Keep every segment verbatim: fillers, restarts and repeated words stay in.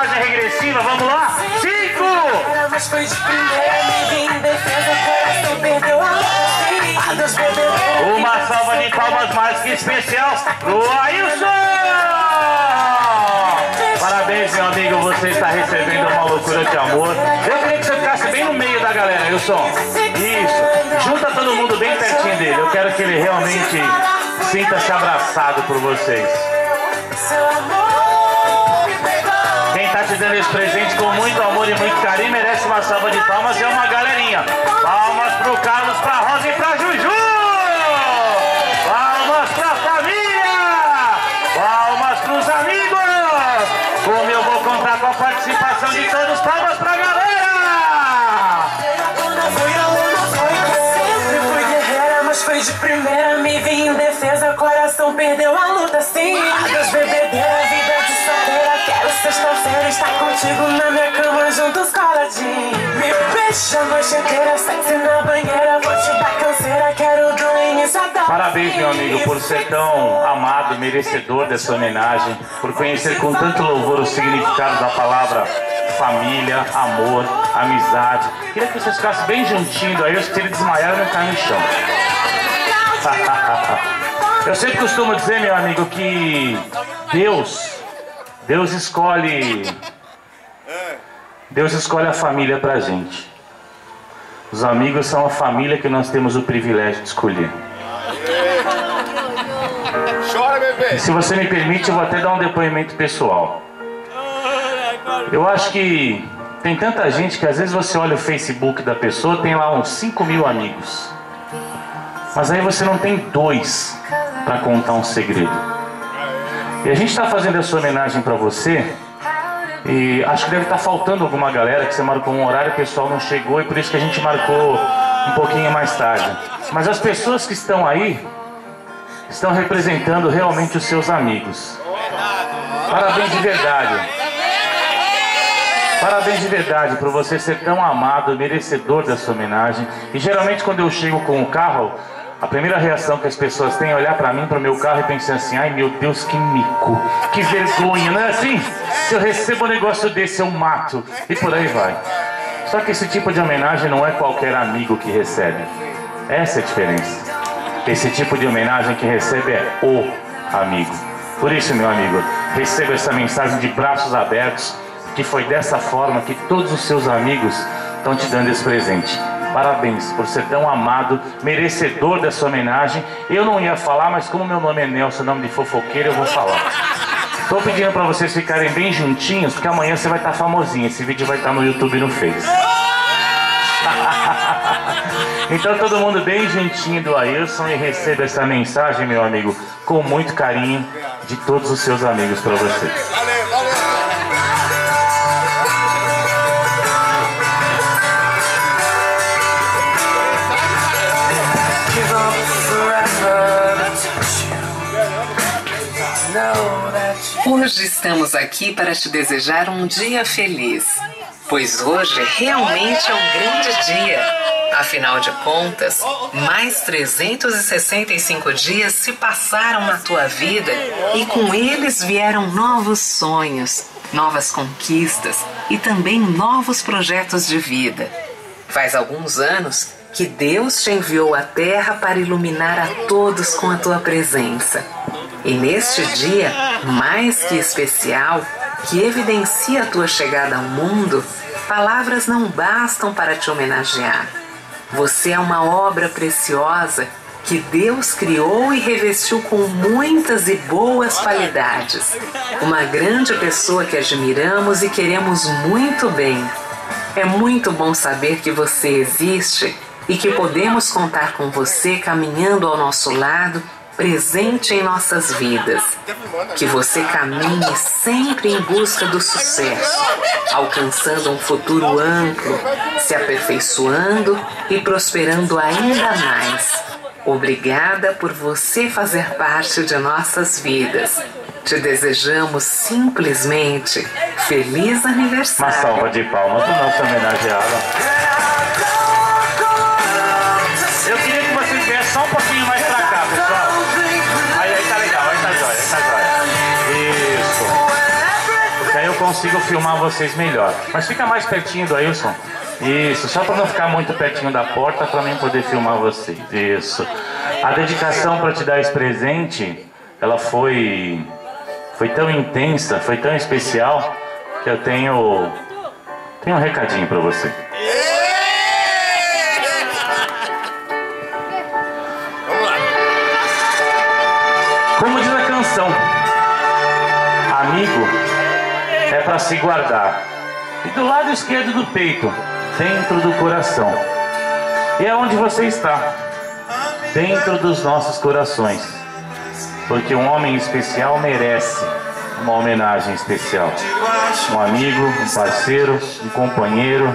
contagem regressiva, vamos lá? Cinco! Uma salva de palmas mais que especial pro Ailson! Parabéns, meu amigo, você está recebendo uma loucura de amor. Eu queria que você ficasse bem no meio da galera, Ailson. Isso, junta todo mundo bem pertinho dele. Eu quero que ele realmente sinta-se abraçado por vocês. Quem tá te dando esse presente com muito amor e muito carinho merece uma salva de palmas. É uma galerinha. Palmas pro Carlos, pra Rosa e pra Juju. Palmas pra família. Palmas pros amigos. Como eu vou contar com a participação de todos. Palmas pra galera. Foi de primeira, me vi em defesa, coração perdeu a luta, sim. Adeus, bebedeira, vida de solteira, quero sexta-feira estar contigo na minha cama, juntos coladinho. Me beija a noite inteira, sexy na banheira, vou te dar canseira, quero do início até. Parabéns, meu amigo, por ser tão amado, merecedor dessa homenagem, por conhecer com tanto louvor o significado da palavra família, amor, amizade. Queria que vocês ficassem bem juntinhos aí, se ele desmaiar e não cair no chão. Eu sempre costumo dizer, meu amigo, que Deus, Deus escolhe, Deus escolhe a família pra gente. Os amigos são a família que nós temos o privilégio de escolher. Chora, bebê. E se você me permite, eu vou até dar um depoimento pessoal. Eu acho que tem tanta gente que às vezes você olha o Facebook da pessoa, tem lá uns cinco mil amigos. Mas aí você não tem dois para contar um segredo. E a gente está fazendo essa homenagem para você. E acho que deve estar faltando alguma galera que você marcou um horário, o pessoal não chegou e por isso que a gente marcou um pouquinho mais tarde. Mas as pessoas que estão aí estão representando realmente os seus amigos. Parabéns de verdade. Parabéns de verdade por você ser tão amado, merecedor dessa homenagem. E geralmente quando eu chego com o carro, a primeira reação que as pessoas têm é olhar pra mim, pro meu carro e pensar assim: ai meu Deus, que mico, que vergonha, não é assim? Se eu recebo um negócio desse eu mato, e por aí vai. Só que esse tipo de homenagem não é qualquer amigo que recebe. Essa é a diferença. Esse tipo de homenagem que recebe é o amigo. Por isso, meu amigo, receba essa mensagem de braços abertos, que foi dessa forma que todos os seus amigos estão te dando esse presente. Parabéns por ser tão amado, merecedor dessa homenagem. Eu não ia falar, mas como meu nome é Nelson, nome de fofoqueiro, eu vou falar. Estou pedindo para vocês ficarem bem juntinhos, porque amanhã você vai estar famosinho. Esse vídeo vai estar no YouTube e no Face. Então todo mundo bem juntinho do Ailson e receba essa mensagem, meu amigo, com muito carinho de todos os seus amigos para vocês. Valeu, valeu. Hoje estamos aqui para te desejar um dia feliz, pois hoje realmente é um grande dia. Afinal de contas, mais trezentos e sessenta e cinco dias se passaram na tua vida e com eles vieram novos sonhos, novas conquistas e também novos projetos de vida. Faz alguns anos que Deus te enviou à Terra para iluminar a todos com a tua presença. E neste dia, mais que especial, que evidencia a tua chegada ao mundo, palavras não bastam para te homenagear. Você é uma obra preciosa que Deus criou e revestiu com muitas e boas qualidades. Uma grande pessoa que admiramos e queremos muito bem. É muito bom saber que você existe e que podemos contar com você caminhando ao nosso lado, presente em nossas vidas. Que você caminhe sempre em busca do sucesso, alcançando um futuro amplo, se aperfeiçoando e prosperando ainda mais. Obrigada por você fazer parte de nossas vidas. Te desejamos simplesmente feliz aniversário. Uma salva de palmas para o nosso homenageado. Eu queria que você viesse só um pouquinho mais pra cá, pessoal. Aí, aí tá legal, aí tá jóia, aí tá jóia. Isso. Porque aí eu consigo filmar vocês melhor. Mas fica mais pertinho do Ailson. Isso, só para não ficar muito pertinho da porta, para mim poder filmar vocês. Isso. A dedicação para te dar esse presente, ela foi, foi tão intensa, foi tão especial, que eu tenho, tenho um recadinho para você. Como diz a canção, amigo é para se guardar. E do lado esquerdo do peito, dentro do coração. E é onde você está, dentro dos nossos corações. Porque um homem especial merece uma homenagem especial. Um amigo, um parceiro, um companheiro.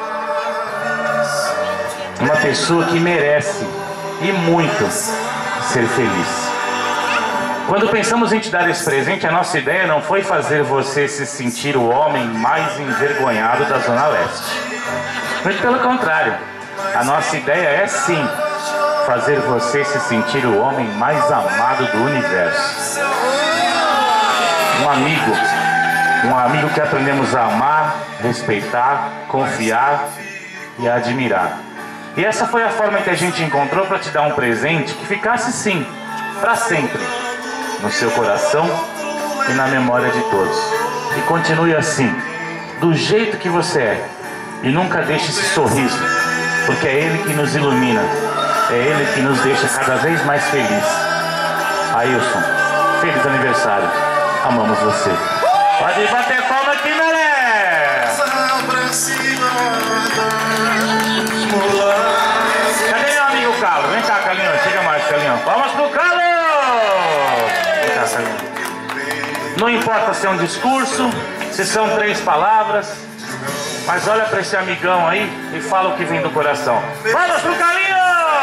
Uma pessoa que merece, e muito, ser feliz. Quando pensamos em te dar esse presente, a nossa ideia não foi fazer você se sentir o homem mais envergonhado da Zona Leste. Muito pelo contrário, a nossa ideia é sim fazer você se sentir o homem mais amado do universo. Um amigo, um amigo que aprendemos a amar, respeitar, confiar e admirar. E essa foi a forma que a gente encontrou para te dar um presente que ficasse sim, para sempre, no seu coração e na memória de todos. E continue assim, do jeito que você é. E nunca deixe esse sorriso, porque é ele que nos ilumina, é ele que nos deixa cada vez mais feliz. Ailson, feliz aniversário, amamos você. Pode bater palma aqui, Melé! Cadê meu amigo Carlos? Vem cá, Carlinhos, chega mais, Carlinhos. Palmas pro Carlos! Vem cá, Carlinhos. Não importa se é um discurso, se são três palavras, mas olha para esse amigão aí e fala o que vem do coração. Vamos pro Carlinhos!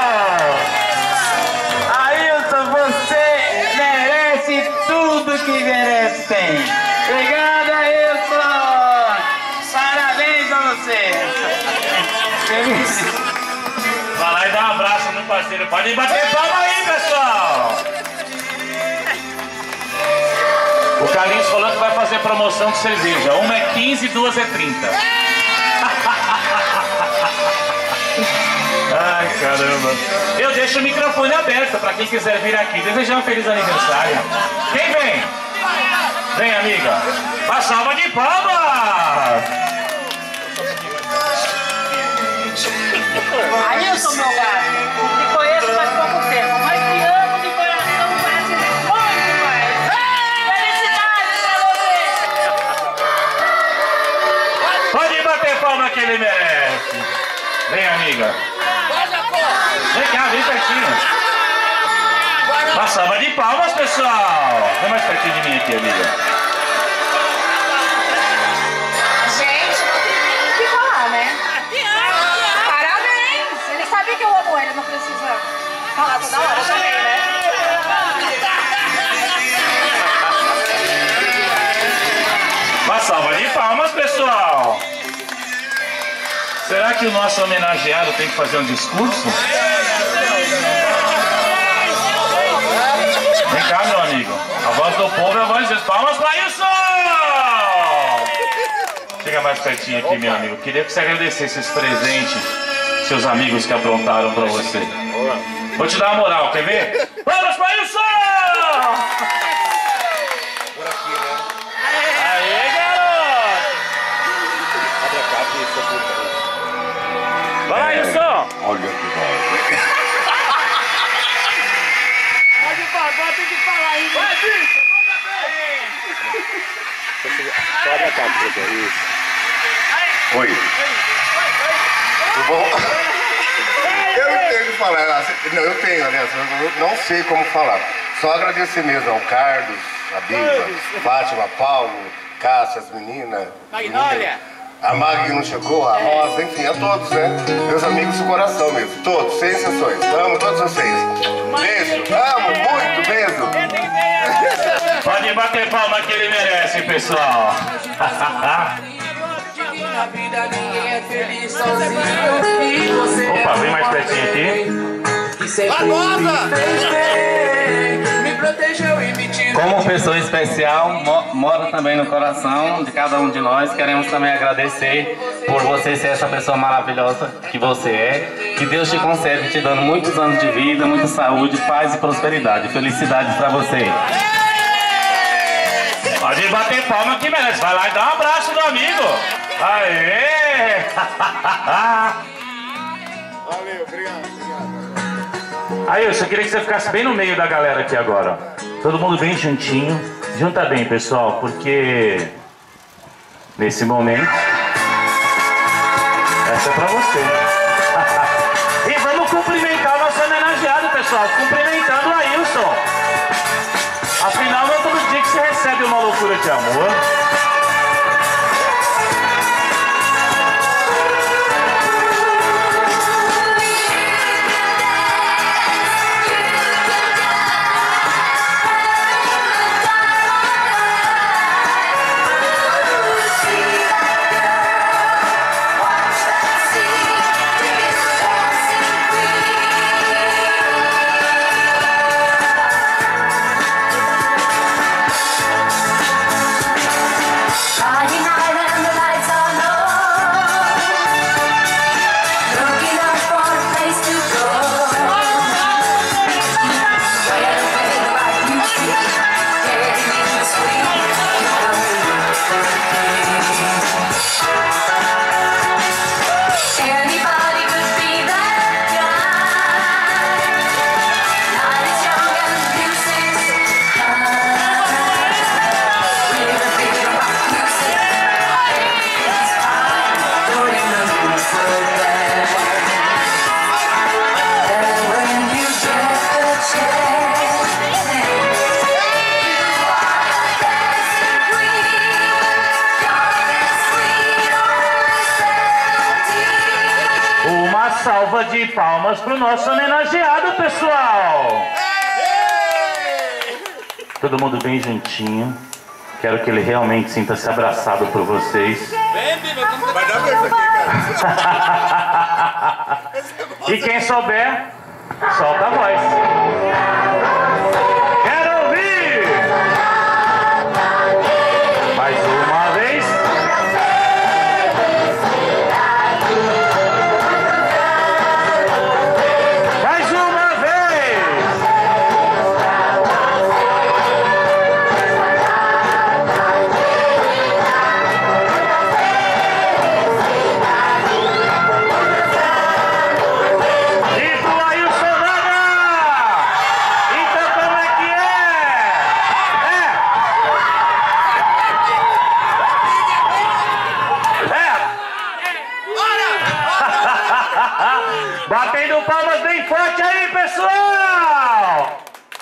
Ailson, você merece tudo que merece, tem. Obrigado, Ailson! Parabéns a você! Vai lá e dá um abraço no parceiro. Pode bater palma aí, pessoal! O Carlinhos falou que vai fazer promoção de cerveja. Uma é quinze, duas é trinta. Ai, caramba. Eu deixo o microfone aberto para quem quiser vir aqui desejar um feliz aniversário. Quem vem? Vem, amiga. Uma salva de palmas! Ailson, meu gato, te conheço faz pouco tempo, mas te amo de coração, conhece muito mais. Felicidades pra você! Pode bater palma que ele merece. Vem, amiga. Vem cá, vem pertinho. Uma salva de palmas, pessoal. Vem mais pertinho de mim aqui, amiga. Gente, não tem nem o que falar, né? Parabéns! Ele sabe que eu amo ele, não precisa falar toda hora também, né? Uma salva de palmas, pessoal. Será que o nosso homenageado tem que fazer um discurso? Vem cá, meu amigo. A voz do povo é a voz de Deus. Palmas para isso! Chega mais pertinho aqui, meu amigo. Queria que você agradecesse esse presente, seus amigos que aprontaram para você. Vou te dar uma moral, quer ver? Palmas para isso! Aê, garoto! Abre a capa e isso aqui. Vai lá, Wilson! Olha que bom. Pode falar, tem que falar aí. Vai, bicho! Só abre a capa pra ver isso. Oi. Tudo bom? Eu não tenho o que falar. Não, eu tenho, aliás, eu não sei como falar. Só agradecer mesmo ao Carlos, a Biba, Fátima, Paulo, Cássia, as meninas. Magnólia. A Mag que não chegou, a Rosa, enfim, a todos, né? Meus amigos do coração mesmo, todos, sem exceções. Amo todos vocês. Beijo, amo muito, beijo. Pode bater palma que ele merece, pessoal. Opa, vem mais pertinho aqui. Me protegeu e me tirou. Como pessoa especial, mo mora também no coração de cada um de nós. Queremos também agradecer por você ser essa pessoa maravilhosa que você é. Que Deus te concede, te dando muitos anos de vida, muita saúde, paz e prosperidade. Felicidades pra você. Pode bater palma que merece. Vai lá e dá um abraço do amigo. Aê! Valeu, obrigado, obrigado. Aí, eu só queria que você ficasse bem no meio da galera aqui agora, ó. Todo mundo bem juntinho. Junta bem, pessoal, porque nesse momento essa é pra você. E vamos cumprimentar o nosso homenageado, pessoal. Cumprimentando o Ailson. Afinal, não é todo dia que você recebe uma loucura de amor. Salva de palmas pro nosso homenageado, pessoal! Todo mundo bem juntinho. Quero que ele realmente sinta-se abraçado por vocês. Vai dar pra isso aqui, cara. E quem souber, solta a voz. Quero ouvir! Mais uma vez. Batendo palmas bem forte aí, pessoal!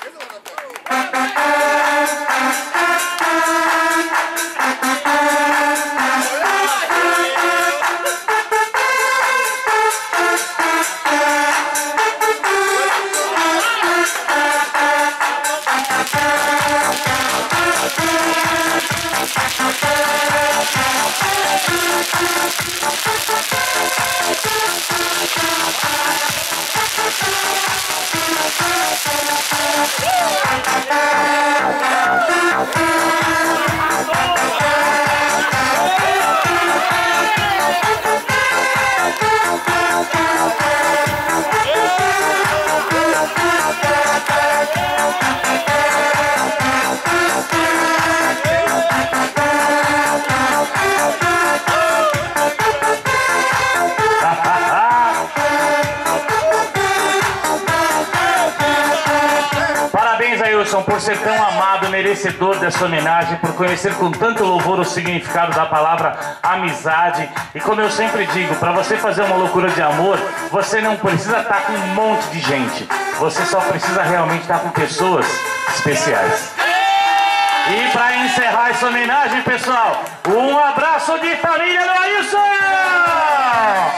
Por ser tão amado, merecedor dessa homenagem, por conhecer com tanto louvor o significado da palavra amizade. E como eu sempre digo, para você fazer uma loucura de amor, você não precisa estar com um monte de gente. Você só precisa realmente estar com pessoas especiais. E para encerrar essa homenagem, pessoal, um abraço de família do Ailson!